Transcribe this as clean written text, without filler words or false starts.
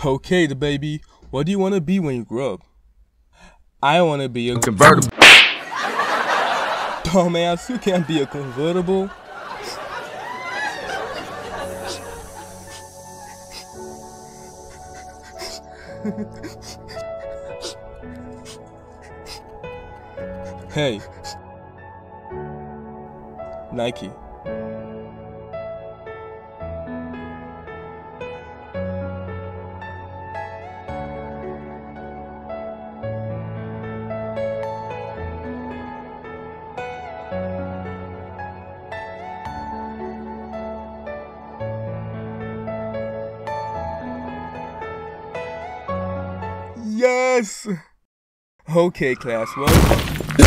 Okay, DaBaby, what do you want to be when you grow up? I want to be a convertible. Dumbass, you can't be a convertible. Hey, Nike. Yes! Okay, class, well,